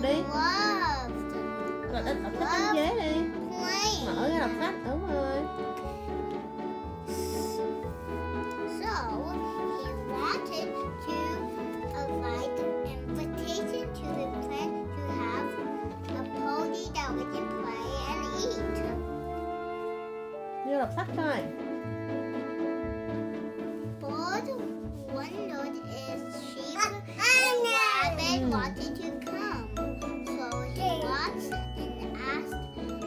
đi. Loved. Đọc sách trên ghế đi. Playing. Mở ra đọc sách, đúng rồi. So, he wanted to invite an invitation to his friend to have a party that we can play and eat. Vô đọc sách coi. But wondered if sheep and rabbit wanted to come. So he watched and asked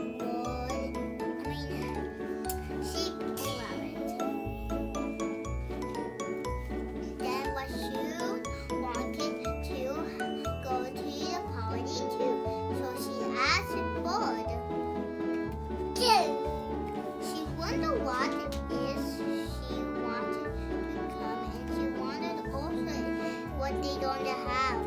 sheep and rabbit. Then what Sue wanted to go to the party too. So she asked Bird. She wondered what is she wanted to come, and she wanted also what they don't have.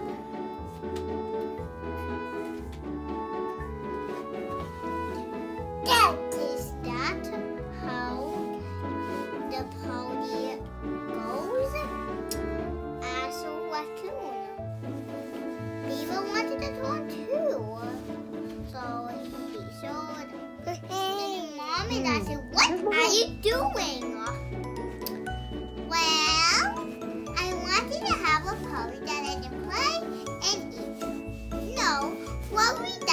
Is that how the party goes? Asked a raccoon. Beaver wanted to talk too. So he showed his mom and I said, "What are you doing?" Well, I wanted to have a party that I can play and eat. No, what we